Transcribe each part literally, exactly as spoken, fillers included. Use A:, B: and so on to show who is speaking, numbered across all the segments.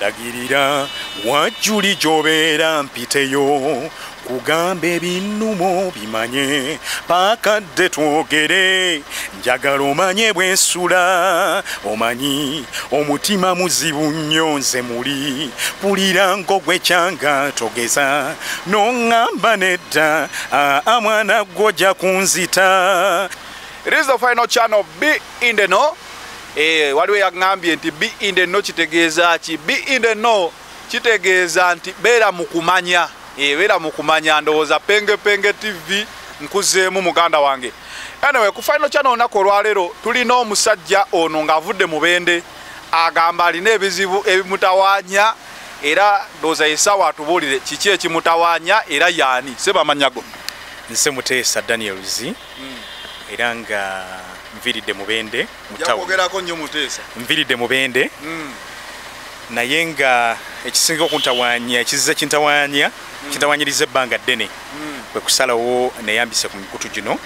A: lagirira wajjuli gy'obeera mpiteyo kugambe binnumo bimanye pakadde twogere njagala omanye bwensula omanyi omutima muzibu nnyo nze muli pulira ngogwe kyanga togeza n'oŋŋamba nedda aa mwana gw'ojja kunzita.
B: It is the final channel Be in the Know. Eh, waliwo yaŋŋambye nti Be in the Know kitegeeza ki? Be in the Know kitegeeza nti beera mu kumanya. Eh, beera mu kumanya. Ndowooza Penge Penge T V nkuzeemu muganda wange. Anyway, ku final channel olunaku olwaleero tulina omusajja ono ng'avudde mu Bende agamba alina ebizibu ebimutawaanya era ndowooza essaawa atubuulire kiki ekimutawaanya era yaani. Seba amannya go.
A: Nse Muteesa Daniel Zi. Mm. Era nga nviridde mu Bende
B: mutawogerako nnyo Muteesa
A: nviridde mu Bende
B: mm.
A: naye nga ekisinga okuntawaanya ekiziza kintawaanya mm. kintawaanyiriza ebbanga ddene mm. kwe kusalawo neyambise ku mikutu gino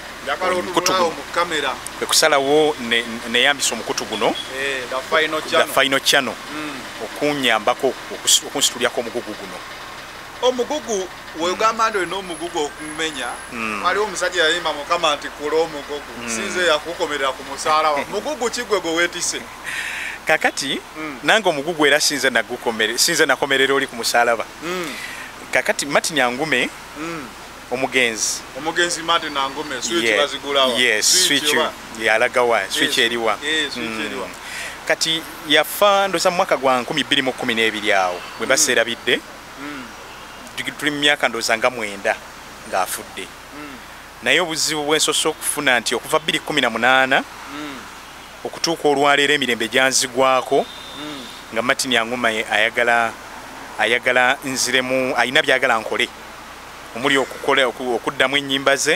A: kwe kusalawo neyambise omukutu guno
B: eh, the final channel,
A: the final channel. Mm. okunyambako okunsitulyako omugugu guno.
B: Omugugu wegamba ndo eno omugugu okumenya waliwo omusajja yayimba mukama nti kula omugugu sinze yakukomerera ku musaala mugugu kigwe gwe weetise
A: kakati nange omugugu era sinze nagukomere sinze nakomerera oli ku musaalaba kakati Martin Angume omugenzi
B: omugenzi Martin Angume switch bazigulawa
A: yes switch yalagawa switch eriwa kati yafa ndoza mu mwaka gwa nkumi bbiri mu kkumi n'ebiri awo bwe baseerabidde tuli mu myaka ndowooza nga mwenda ng'afudde mm. naye obuzibu bwensoso okufuna nti okuva bbiri kkumi na munaana mm. okutuuka olwaleero emirembe gyanzigwako mm. nga Martin Angume ayagala ayagala nziremu ayina byagala nkole omuli okukola okuddamu ennyimba ze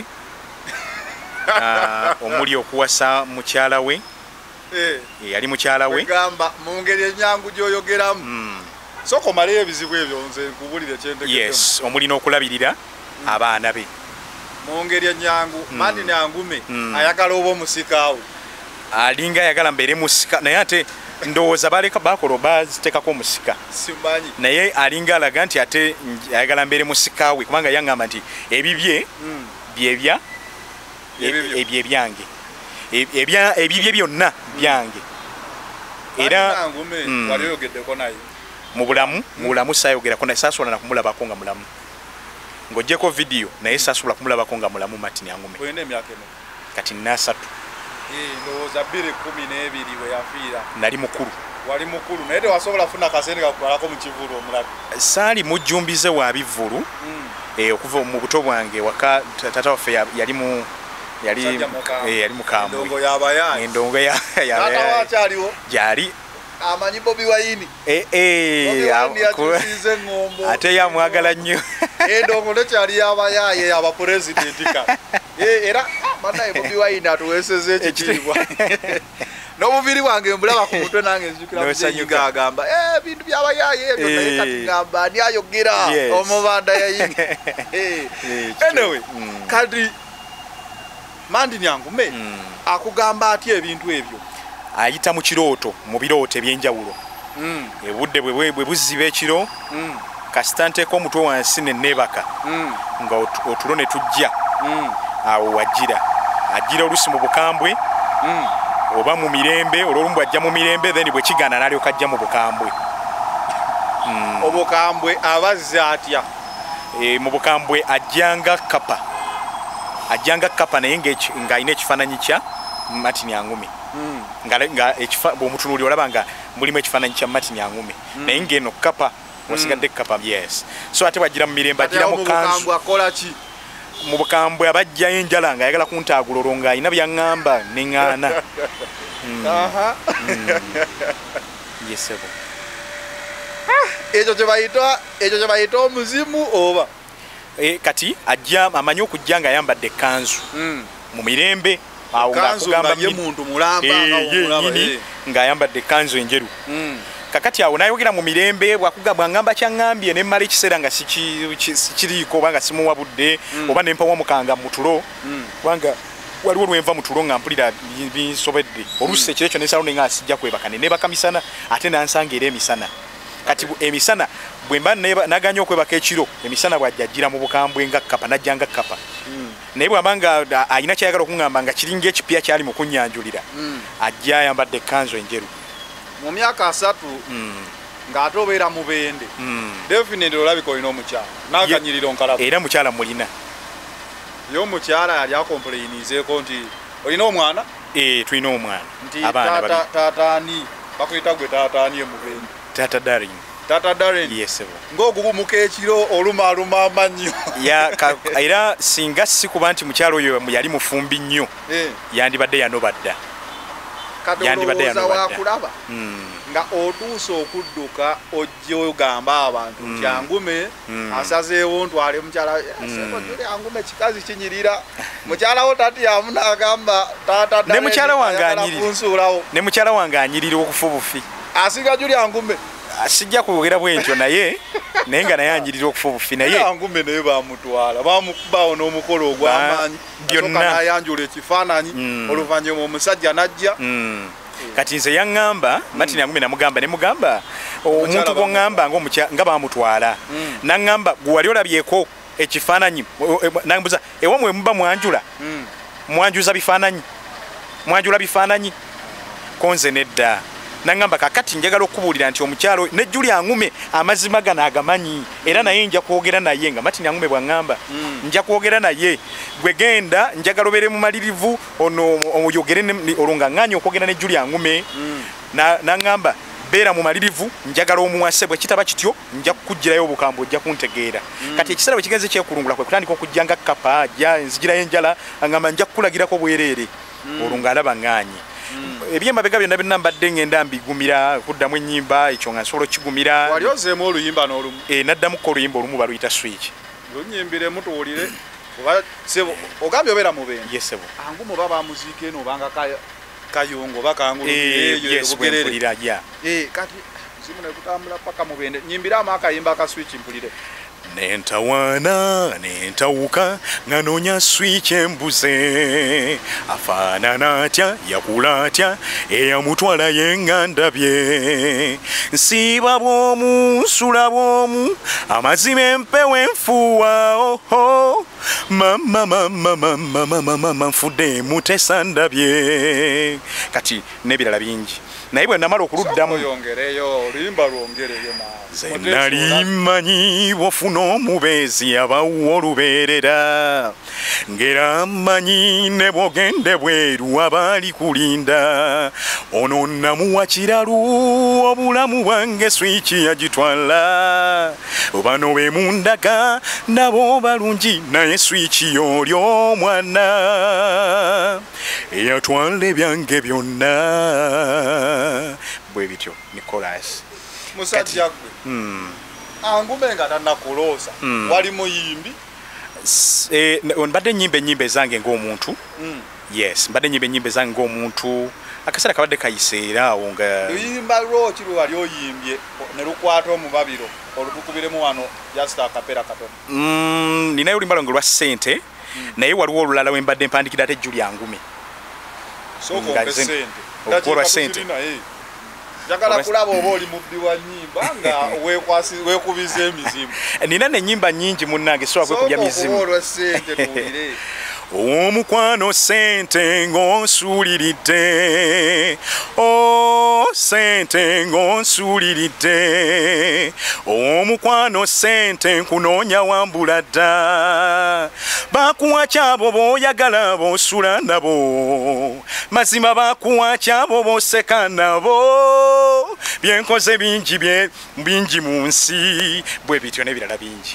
A: uh, omuli okuwasa mukyala we
B: eh
A: yali mukyala we
B: gamba mu ngeri ennyangu gy'oyogeramu mm. Soko maleyo ebizibu ebyo nze nkubulire kyentegeddemu.
A: Yes, omulina okulabirira mm. abaana be.
B: Mu ngeri ennyangu mm. Martin Angume mm. ayagala oba omusikaawe.
A: Alinga ayagala mbeere musika naye ate ndowooza baleka bakola baziteekako omusika.
B: Simanyi.
A: Naye alinga alaga nti ate ayagala mbeere musikaawe kubanga yaŋŋamba nti ebibye mm. byebya ebye byange. Ebya ebibye byonna byange.
B: Era Angume mm. wali ogeddeko naye.
A: Mu bulamu mu bulamu saayogera kona saasobola na kumulabako nga mulamu ng'oggyeko video naye saasobola kumulabako nga mulamu Martin Angume.
B: Oyina emyaka eno?
A: Kati nnaasatu.
B: Ndowooza bbiri kkumi n'ebiri we yafiira.
A: Nali mukulu.
B: Wali mukulu naye tewasobola kufuna kasente kakutwalako mu kivulu omulabi.
A: Saali mujjumbize wa bivulu mm. okuva mu buto bwange waka tata waffe yali mu yali yali mukambwe.
B: Endongo y'abayaayi.
A: Endongo y'abayaayi.
B: Tata wakyaliwo?
A: Gyali.
B: Amanyi Bobi Wine.
A: Eh eh
B: atusize ngombo.
A: Ate yamwagala nnyo.
B: Endongo nekyali yabayaye aba president ka. Eh era banaye Bobi Wine atuweseze ekitiibwa. N'obubiri wange mbulaba ku mutwe nange nzijukira kujenyiga agamba eh bintu byabayaye ebyo naye kati ngamba ani ayogera omubanda yayini. Eh anyway kadi Martin Angume akugamba ati ebintu ebyo ayita mu kirooto mu birooto ebyenjawulo mm. ebudde bwe bwe buziba ekiro mm. kasitanteko omutwe wansi ne nebaka mm. nga otulo ne tujja mm. awo wajjira ajjira olusi mu bukambwe mm. oba mu mirembe olwolumbu ajja mu mirembe then bwe kigaana n'alyoka ajja mu bukambwe mm. obukambwe abazza atya e, mu bukambwe ajjanga kapa ajjanga kapa naye ng'ayina ekifaananyi kya Martin Angume mm. nga nga ekifa bomutunuli olaba nga mulimu ekifaananyi kya Martin Angume mm. naye ngeno kapa wasigadde mm. kapa yes so ate bagira mu mirembe agira mu kanzu akola ki mu bukambwe abajja enjala nga ayagala kuntaagula olonga ayina byaŋŋamba neŋŋaana mm. aha mm. yesebo ekyo kye bayita ekyo kye bayita omuzimu oba e, kati ajja amanyi okujja nga ayambadde ekkanzu mm. mu mirembe awo ngakugamba ye muntu mulamba nga ngayambadde kanzu enjeru mm. kakati awo nayogera mu mirembe bwakugamba ngamba kyaŋŋambye ne mmala ekiseera nga sikiriiko oba nga simuwabudde mm. oba nempawa mukanga mutulo kubanga mm. waliwo lwenva mutulo nga mpulira binsobedde oluusi ekiro ekyo nesalawo nenga asijja kwebaka ne nebaka misana ate nansanga era emisana
A: kati emisana bwemba naganya okwebaka ekiro emisana bwajjajira mu bukambwe nga kapa najjanga kapa naye bwabanga ayina kyayagala okuŋŋamba nga kiringa ekipya kyali mu kunnyanjulira ajja ayambadde ekkanzu enjeru
B: mu myaka asatu ng'ate obeera mubende definitely olabika olina omukyala n'akanyiriro nkalabu
A: era mukyala mulina
B: ye omukyala yali akomplainizeeko nti olina omwana
A: ee tulina omwana
B: nti taataani bakuyita gwe taataani emubende
A: tata daring
B: tata daring
A: yesebo
B: ng'ogugumuka ekiro olumaaluma amannyo
A: era singa si kuba nti mukyala oyo yali mufumbi nnyo yandibadde yanobadda
B: yandibadde yanobadda nga otuusa okudduka ojja ogamba abantu nti Angume asazeewo ntwale mukyala Angume kikazi kinyirira mukyala wo tati yamu n'agamba taata
A: ne mukyala wange anyirira ne mukyala wange anyirira okufa obufi
B: asiga Julia Angume
A: asijja kwogera bwentyo naye naye nga naye anyirira okufa obufi naye
B: Angume naye bamutwala bamukubawo n'omukolo ogw'amaanyi byonna nayanjula ekifaananyi oluvannyuma omusajja najja
A: kati nze yaŋŋamba Martin Angume namugamba ne mugamba omuntu gwoŋŋamba nga bamutwala naŋŋamba gwe wali olabyeko ekifaananyi nambuza ewa mwe muba mwanjula mwanjuza bifaananyi mwanjula bifaananyi konze nedda naŋŋamba kakati njagala okubuulira nti omukyalo ne Julia Angume amazima gano agamanyi era naye nja kwogera naye nga Martin Angume bwaŋŋamba nja kwogera naye gwe genda njagala obeere mu malirivu ono oyogere olwo nga ŋŋanya okwogera ne Julia Angume naŋŋamba beera mu malirivu njagala omuwase bwe kitaba kityo nja kukugirayo obukambwe ojja kuntegeera kati ekiseera bwe kigenze kyekulungula kwe kutandika okujja nga kapa ajja nzigirayo enjala aŋŋamba nja kukulagirako bwereere olwo ng'alaba ŋŋanye ebyemabega byonna byonna mbadde ngenda mbigumira kuddamu ennyimba ekyo nga nsobola okigumira
B: wali ozeemu oluyimba n'olumu
A: naddamukko oluyimba olumu baluyita switch
B: lunyimbiremu tuwulire oba sebo ogambye obeera mubende
A: yesebo
B: Angume oba bamuziika eno obanga kayungo oba
A: kangulubugerera
B: kati zimu nekutambula paka mubende nyimbiramu akayimba aka switch mpulire
A: nentawaana nentawuka nga noonya switch embuze afaanana atya yakula atya eyamutwala ye nga ndabye nsiiba bw'omu nsula bw'omu amazima empewo enfuuwa oho mama mama mama mama mama nfudde mutesa ndabye kati n'ebirala bingi naye bwe namala okuluddamu ze nali mmanyi bw'ofuna omubeezi abawa olubeerera ngera mmanyi ne bw'ogende bweru abaali kulinda ono namuwa kiralu obulamu bwange swiki yagitwala bano be mundaga nabo balungi naye swiki y'oli omwana eyatwala ebyange byonna bwe bityo Nicholas
B: musajja gwe Angume nga tannakuloosa wali muyimbi
A: mbadde ennyimba ennyimba ezange ng'omuntu yes mbadde ennyimba ennyimba ezange ng'omuntu akaseera kabadde kayiseera awo nga
B: luyimba lwoki lwe wali oyimbye ne lukwata omubabiro olutukubiremu wano just akapera katono
A: ninayo oluyimba lwange lwa ssente naye waliwo olulala we mbadde mpandikira ate Julia Angume
B: okukolwa ssente njagala kulaba oba oli mubbi wa nnyimba nga weekubiza emizimu
A: nina n'ennyimba nnyingi munnange sobola kwekubya mizimu omukwano ssente ng'onsuuliridde o ssente ng'onsuuliridde omukwano ssente nkunoonya wambula dda bakuwa kyabo b'oyagala b'osula nabo mazima bakuwa kyabo b'oseka nabo byenkoze bingi bingi mu nsi bwe bityo n'ebirala bingi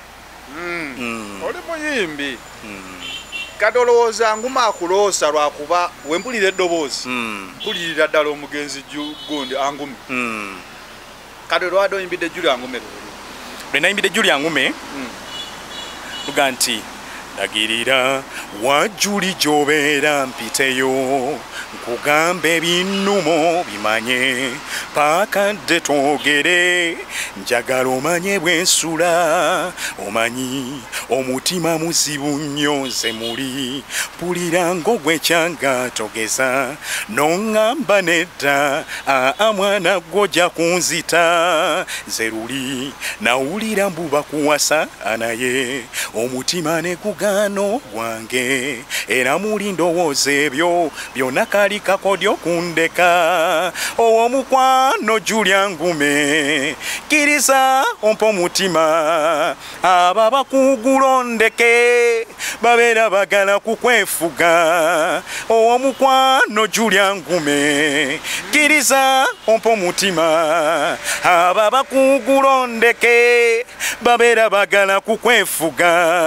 B: oli muyimbi kati olowooza Angume akuloosa lwakuba we mpulira eddoboozi mpulirira ddala omugenzi gundi Angume kati olwadde oyimbidde Julia Angume
A: lwe nayimbidde Julia Angume luga nti Nagirira wajuli jobera mpiteyo nkugambe binumo bimanye paka detogere njagala omanye bwensula omanyi omutima muzibu nnyo nze muli pulira ng'ogwe kyanga togeza n'oŋŋamba nedda aa mwana gw'ojja kunzita nze luli nawulira mbuba kuwasa naye omutima ne kugano wange era muli ndowooza ebyo byonna kali kakodyo kundeka owomukwano Julia Ngume kiriza ompa omutima aba bakugulondeke babeera bagala kukwefuga owomukwano Julia Ngume kiriza ompa omutima aba bakugulondeke babeera bagala kukwefuga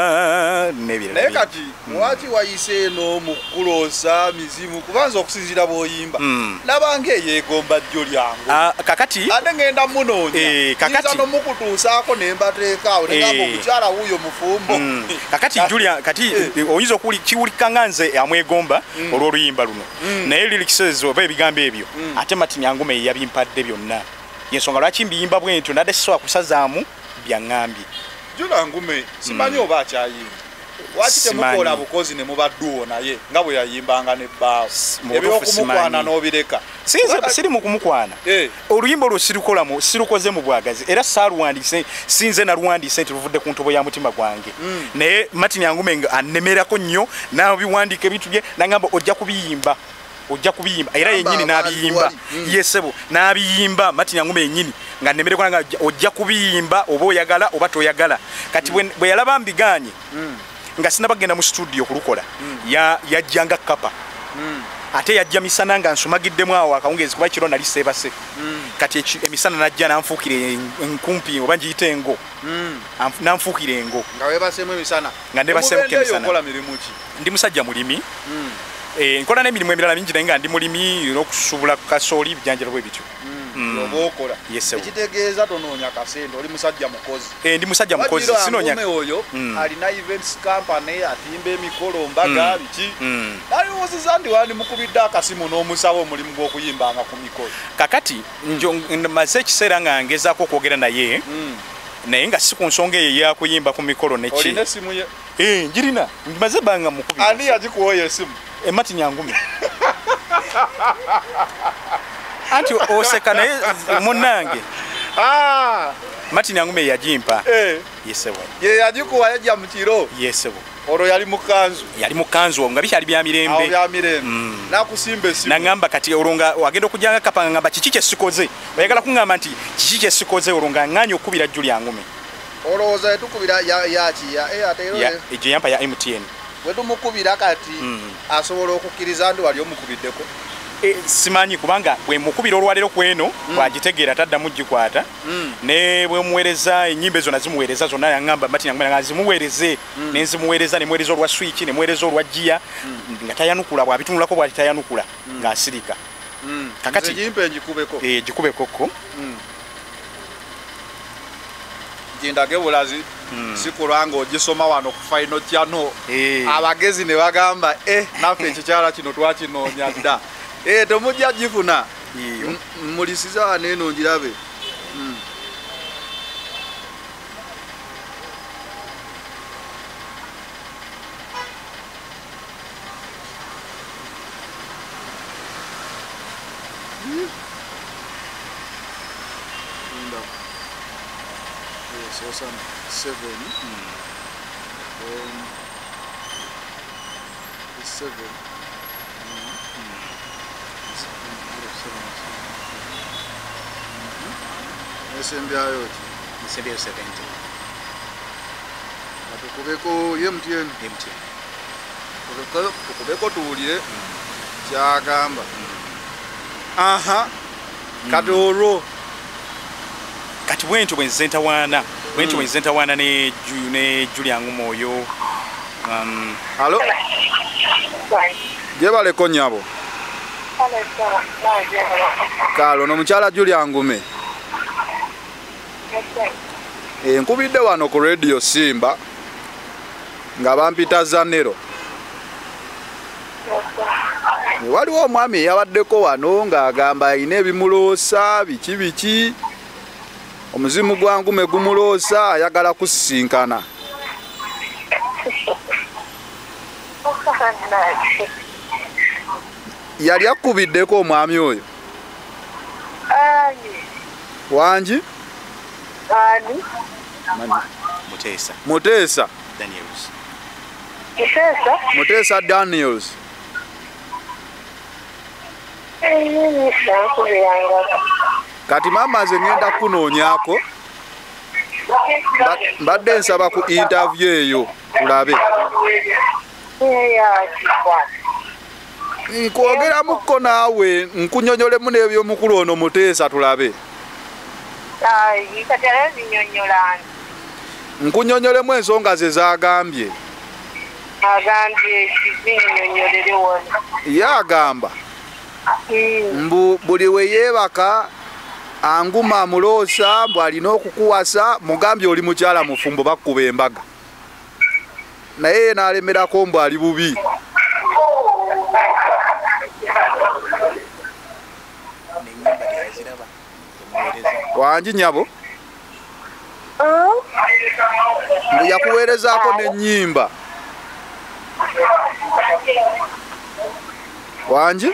B: naye kati mwaki wayise eno mukulosa mizimu kubanza okusinzira bwoyimba nabanga eyegomba Julia Ngume
A: kakati
B: ate ngenda munoonya kakati nomukutuusaako nembateekaawo negamba omukyala wuuyo mufumbo
A: kakati Julia kati oyinza kiwulika nga nze amwegomba olw'oluyimba luno naye lirikisezo oba ebigambo ebyo ate Martin Ngume ye yabimpadde byonna yensonga lwaki mbiyimba bwentyo nadde sisobola kusazaamu byaŋŋambye
B: Julia Ngume simanyi oba akyayimba waki temukola bukozi ne mubadduwo naye nga bwe yayimbanga nebbaawo ebyokumukwana n'obireka
A: siri mu kumukwana oluyimba olwo sirukolamu sirukoze mu bwagazi era saaluwandiise sinze naluwandiise nti luvudde ku ntobo ya mutima gwange naye Martin Ngume annemerako nnyo n'abiwandiika ebintu bye nagamba ojja kubiyimba ojja kubiyimba era yennyini n'abiyimba yesebo n'abiyimba Martin Ngume yennyini nga nnemereko nga ojja kubiyimba oba oyagala oba toyagala kati bwe yalaba mbiganye nga sinabagenda mu studio kulukola yajjanga kapa ate yajja misana nga nsumagiddemu awo akawungezi kuba kiro nali seebase kati emisana najja nanfuukira enkumpi oba ngiyita engo nanfuukira engo nga ndebasemu kemisana ndi musajja mulimi nkola n'emirimu emirala mingi naye nga ndi mulimi n'okusubula kasooli bijanjalo bwe bityo
B: obokola ekitegeeza tonoonya kasente oli musajja mukozi
A: ndi musajja mukozi sinoonya
B: oyo alina events company atimba emikolo mbaga biki aliwuziza ndi wandi mukubidde akasimu n'omusaba omulimu gw'okuyimbanga ku mikolo
A: kakati maze ekiseera nga ngezaako okwogera naye naye nga si ku nsonga eyo yakuyimba ku mikolo neki
B: olina esimu ye
A: njirina maze banga mukubira
B: ani yagikuwoyo esimu
A: Martin Ngume anti oseka naye munnange Martin Ngume yagimpa yesebo
B: ye yagikuwa yajja mu kiro
A: yesebo
B: olwo yali mu kanzu
A: yali mu kanzu nga bikyali bya mirembe
B: bya mirembe nakusimba esimu
A: nangamba kati olonga wagenda okujjanga kapa ngamba kiki kye sikoze oyagala kuŋŋamba nti kiki kye sikoze olonga ŋŋanya okubira Julia Ngume
B: olowooza etukubira yaki ya Airtel
A: egyo yampa ya M T N
B: bwe tumukubira kati asobola okukkiriza ndi wali omukubiddeko
A: simanyi kubanga bwe mukubira olwalero kweno bwagitegeera taddamu gikwata ne bwe muweereza ennyimba ezo nazimuweereza zonna yaŋŋamba Martin Ngume nga zimuweereze nenzimuweereza nemuweereza olwa swiki nemuweereza olwa jjiya nga tayanukula bwabitunulako bwati tayanukula ng'asirika
B: kakati gimpe ngikubeko
A: gikubekoko
B: jindage bulazi sikulanga ogisoma wano ku final channel abagezi ne bagamba eh naffe ekikyala kino twakinoonya dda eh tomujja gifuna mulisiza wano eno ngirabe So some seven, mm. um, the seven, mm. Mm. S M B I O T,
A: S M B I seventy.
B: Atukubeko M T N,
A: M T N.
B: Tukubeko tuwulire kyagamba. Aha, kadoro.
A: Kati bwento bwenzenta wana bwento bwenzenta wana ne ne Julia Ngume oyo um
B: Allo Jebale konyabo Kalo no muchala Julia Ngume Eh nkubidde wano ku radio Simba nga bampita Zanero. Waliwo omwami yabaddeko wano ng'agamba alina ebimuloosa biki biki. Omuzimu gwa Ngume gumuloosa ayagala kusisinkana. Yali akubiddeko omwami oyo?
C: Ani.
B: Wangi?
C: Ani.
A: Mutesa.
B: Mutesa.
A: Daniels.
C: Mutesa?
B: Mutesa Daniels.
C: Eh,
B: kati mama ze ngenda kunoonyako. Mbadde nsaba ku interview eyo tulabe. Nkwogera muko naawe nkunyonyolemu n'ebyomukulu ono Mutesa tulabe.
C: Ayi, kati azinyonyolani.
B: Nkunyonyolemu ensonga ze zaagambye.
C: Agambye kizinyonyolere wona.
B: Yagamba. Mbu buli we yeebaka Anguma amuloosa mbu alina okukuwasa mugambye oli mukyala mufumbo bakkuba embaga. Naye n'alemerako mbu ali bubi. Wangi nyabo? Mbu yakuweerezaako n'ennyimba. Wangi?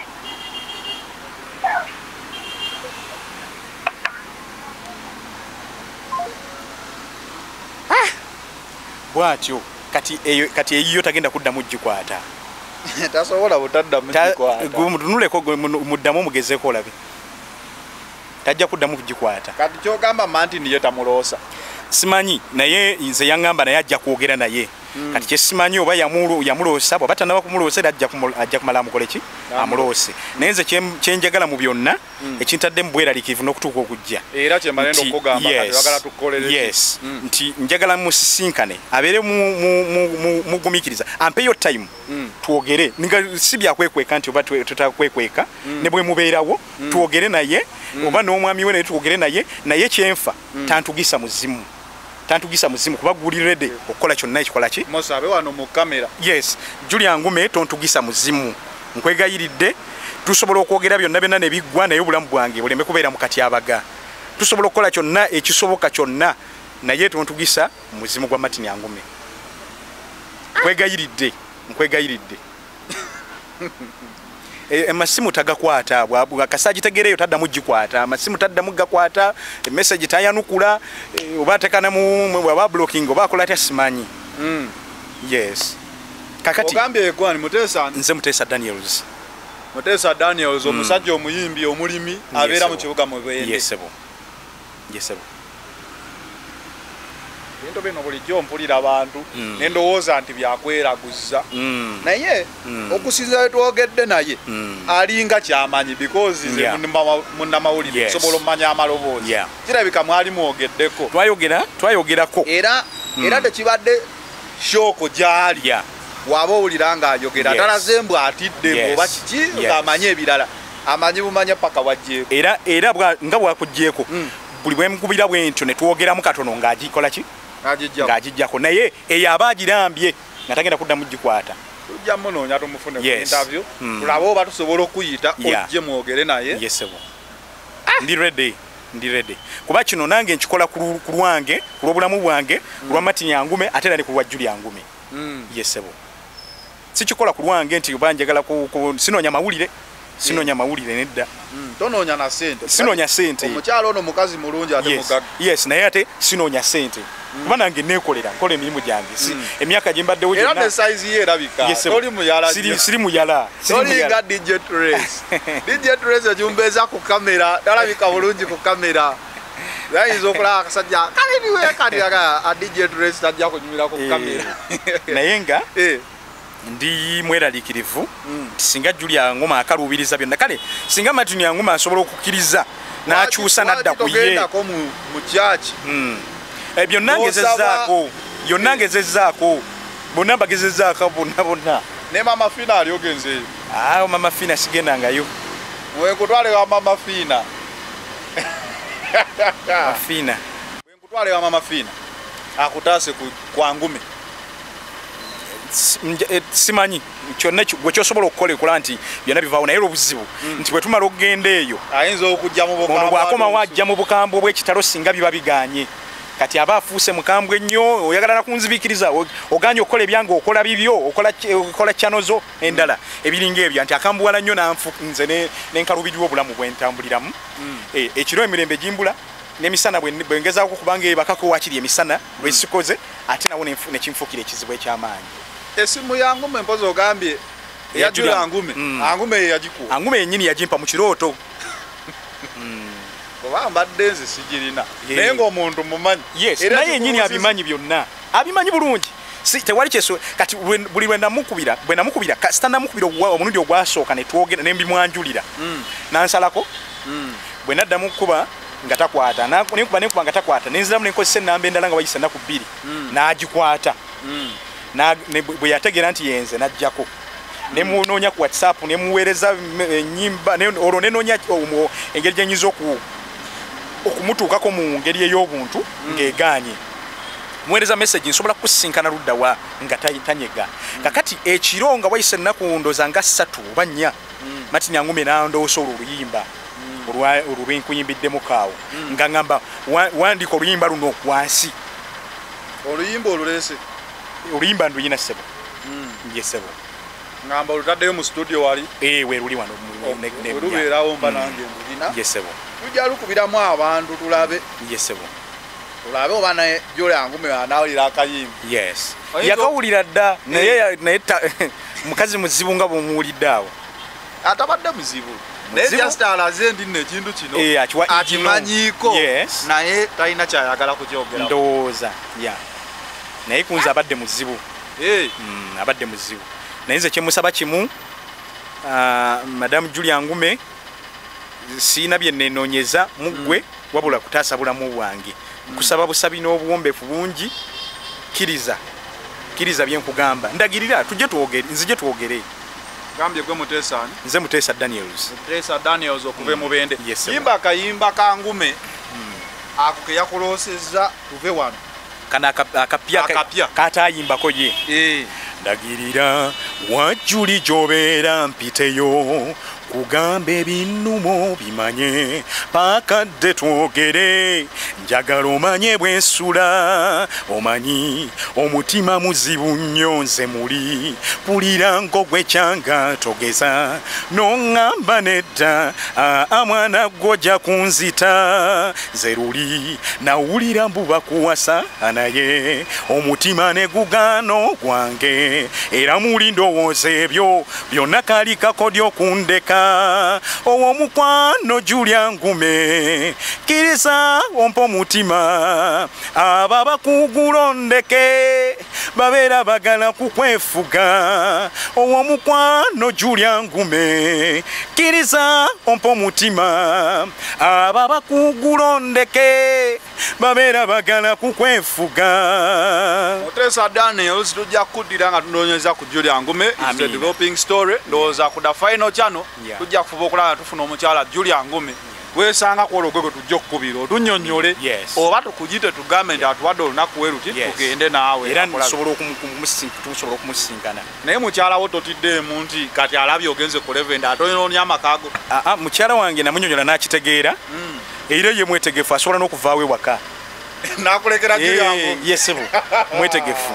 A: Bwatyo kati eyo kati eyo tagenda kuddamu gikwata.
B: Tasobola butadda mu gikwata.
A: Gumutunuleko muddamu mugezeko olabe. Tajja kuddamu gikwata.
B: Kati kyogamba manti niye tamuloosa.
A: Simanyi naye nze yangamba naye ajja kwogera naye. Mm. Kati kyesimanyi oba yamulu yamuloosa bw'aba tanaba kumuloosa ajja ajja kumala amukoleki amuloose. Naye nze kyenjagala mu byonna mm. ekintadde mu bweralikivu n'okutuuka okujja.
B: Era kye mbalendo okugamba kati bagala tukolere.
A: Yes. Mm. Nti njagala musisinkane abeere mu mugumikiriza ampeyo time mm. tuogere ninga si bya kwekweka nti oba tutakwekweka mm. ne bwe mubeerawo mm. tuogere naye mm. oba n'omwami we naye tuogere naye naye kyenfa mm. tantugisa muzimu. Tantugisa muzimu kuba guli ready okola kyonna ekikola ki
B: Mosabe wano mu kamera.
A: Yes, Julia Ngume tontugisa muzimu nkwegayiridde tusobola okwogera byonna byonna ne biggwa naye obulamu bwange buleme kubeera mu kati abaga tusobola okukola kyonna ekisoboka kyonna naye tontugisa muzimu gwa Martin Ngume nkwegayiridde nkwegayiridde E masimu tagakwata bwa kasaji tegereyo tadda mugikwata masimu tadda mugakwata message tayanukula e, obatekana mu bwa blocking oba kola ta simanyi mm. Yes kakati
B: ogambye egwani Mutesa
A: nze Mutesa Daniels
B: Mutesa Daniels mm. omusajja omuyimbi omulimi abeera mu kibuga mu Bwende.
A: Yesebo yesebo
B: Bintu bino bulijjo mpulira abantu mm. nendowooza nti byakweraguza mm. naye mm. okusinza wetwogedde naye mm. alinga kyamanyi because ze yeah. munnamawulire yes. sobola omanya amaloboozi yeah. kirabika mwali mwogeddeko
A: twayogera twayogerako
B: era mm. era tekibadde shoko gyali
A: yeah.
B: waba owulira ng'ayogera yes. talaze mbw atidde yes. oba kiki yes. ng'amanye ebirala amanyi bumanya paka wajjeeko
A: era era nga bwakugjeeko mm. buli bwemukubira bwentyo ne twogeramu katono ng'agikola ki ng'agijjako naye eyo aba agirambye nga tagenda kuddamu gikwata
B: tujja munoonya tumufune ku interview tulabe oba tusobola okuyita ojje mwogere naye
A: yesebo ndi ready ndi ready kuba kino nange nkikola ku lwange ku lw'obulamu bwange ku lwa Martin Ngume ate era ne ku lwa Julia Ngume yesebo sikikola ku lwange nti oba njagala sinoonya mawulire sinoonya mawulire nedda
B: tonoonya na sente
A: sinoonya sente
B: omukyalo ono mukazi mulungi ate mugaga
A: yes naye ate sinoonya sente kuba nange neekolera nkola emirimu gyange emyaka gye mbaddewo
B: era ne size ye erabika toli muyala
A: siri muyala
B: toli nga D J Trace D J Trace ejumbeza ku kamera talabika bulungi ku kamera yayinza okulaba akasajja kale niwe kati aga D J Trace tajja kunyumira ku kamera
A: naye nga ndi mweralikirivu mm. singa Julia Ngoma akalubiriza byonna kale singa Martin Ngoma asobola okukkiriza n'akyusa nadda ku ye
B: mu church
A: mm. ebyo nangezezaako byonna ngezezaako bonna bagezezaako bonna bonna
B: ne Mama Fina ali ogenze
A: ah Mama Fina sigenda ngayo
B: mwe kutwale wa Mama Fina
A: Fina
B: mwe kutwale wa Mama Fina akutase ku kwa Ngume
A: simanyi kyonna gwe kyosobola okukola ekola nti byonna bivaawo naye obuzibu nti bwe tumala okugenda eyo
B: ayinza okujja mu bukambwe
A: bw'akoma wajja mu bukambwe obw'ekitalo singa biba biganye kati aba afuuse mukambwe nnyo oyagala na kunzibikiriza oganye okukola ebyange okola bibyo okola chanozo endala ebiringa ebyo nti akambuwala nnyo nanfu nze nenkalubirwa obulamu bwentambuliramu ekiro emirembe gimbula n'emisana bwengezaako kubanga ebakako wakiri emisana bwesikoze ate nawo nekinfukira ekizibu ekyamaanyi
B: esimu yangu mpozi ogambye yajula angume angume yagikuwa
A: angume yennyini yagimpa mu kirooto
B: oba mbadde nze sigirina naye ng'omuntu mumanyi
A: naye yennyini abimanyi byonna abimanyi bulungi tewali kyeso kati buli lwe namukubira bwe namukubira kasita namukubira omulundi ogwasooka netwogera nembimwanjulira nansalako bwe naddamu kuba nga takwata nenkuba nenkuba nga takwata nenziramu nenkozesa enamba endala nga bayisa ennaku bbiri n'agikwata bwe yategeera nti yenze n'ajjako nemunoonya ku whatsapp nemuweereza ennyimba olwo nenoonya engeri gyenyinza okumutuukako mu ngeri ey'obuntu ng'egaanye muweereza message nsobola kukusinkana luddawa nga tanyega kakati ekiro nga wayisa ennaku ndooza nga ssatu oba nnya mati nyangume nandoosa olwo oluyimba olwo lwenkuyimbiddemu kaawo nga ngamba wandika oluyimba luno wansi
B: oluyimba oluleese
A: oluyimba nduyina ssebo nje ssebo
B: ngamba olutaddeyo mu studio wali
A: ewe luli wano
B: lubeerawo mba nange ndulina
A: nje ssebo
B: tujja lukubiramu abantu tulabe
A: nje ssebo
B: tulabe oba naye jole angume anawulira akayimba
A: yes yakawulira dda naye naye mukazi muzibu nga bwomuwulidde awo
B: atabadde muzibu naye byasita alaze ndi nno ekintu kino akimanyiiko naye talina kyayagala kukyogera
A: ndowooza ya naye kunze abadde muzibu abadde muzibu naye nze kyemusaba kimu madamu Julia Ngume siina bye nenoonyeza mu ggwe wabula kutaasa bulamu bwange kusaba busabi n'obuwombeefu bungi kkiriza kkiriza bye nkugamba ndagirira tujje twogere nzije twogere
B: gambye gwe Muteesa
A: nze Muteesa Daniels
B: Muteesa Daniels okuve mu bende yimba akayimba ka Ngume ako ke yakolosezza tuve wano
A: kana akapya katayimbako ye ndagirira wajjuli gy'obeera mpiteyo kugamba ebinumo bimanye pakadde twogere njagala omanye bwensula omanyi omutima muzibu nnyo nze muli pulira ng'ogwe kyanga togeza n'oŋŋamba nedda aa mwana gw'ojja kunzita nze luli nawulira mbuba kuwasa naye omutima ne gugaano gwange era muli ndowooza ebyo byonna kali kakodyo kundeka owo mukwano Julia Ngume kkiriza ompa omutima aba bakugulondeke babeera bagala kukwefuga owo mukwano Julia Ngume kkiriza ompa omutima aba bakugulondeke babeera bagala kukwefuga
B: Muteesa Daniels tujja kuddira nga tunoonyeza ku Julia Ngume is a developing story ndowooza ku the final channel tujja kufuba okulaba tufuna omukyala Julia Ngume wesanga kwolwo gwe tujja okukubira otunnyonnyole oba tukugite tugambe nti atuwadde olunaku weruti tugende naawe
A: era nsobola okumusinkana
B: naye mukyala wo totiddeemu nti kati alabye ogenze ku levend atonoonya amakaago
A: mukyala wange namunyonyola n'akitegeera era ye mwetegefu asobola n'okuvaawo ewaka
B: nakulekera Julia Ngume
A: yesebo mwetegefu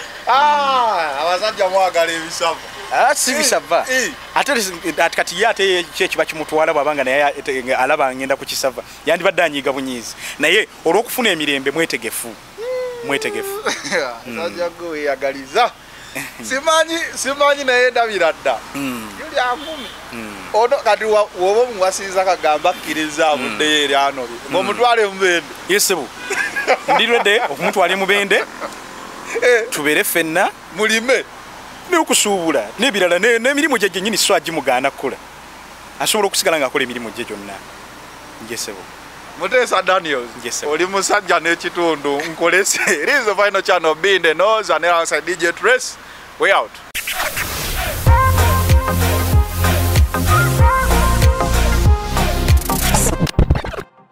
B: abasajja mwagala ebisava
A: sibisava ate kati ye ate kyekiba kimutwala bwabanga naye alaba ngenda kukisava yandibadde anyiiga bunyiizi naye olw'okufuna emirembe mwetegefu mwetegefu
B: sajja gwe weyagaliza simanyi simanyi naye ndabira dda Julia Ngume ono kati woba omuwasiriza kagamba akkiriza abuddeyo eri anobi ng'omutwale mubende
A: yesebo ndirwedde okumutwala mubende tubeere ffenna
B: mulime
A: n'okusuubula n'ebirala n'emirimu gye gyennyini so agimugaana kukola asobola okusigala ng'akola emirimu gye gyonna njesebo
B: Muteesa Daniels oli musajja n'ekitundu nkolese it is the final channel Binde Noza ne outside D J Trace we out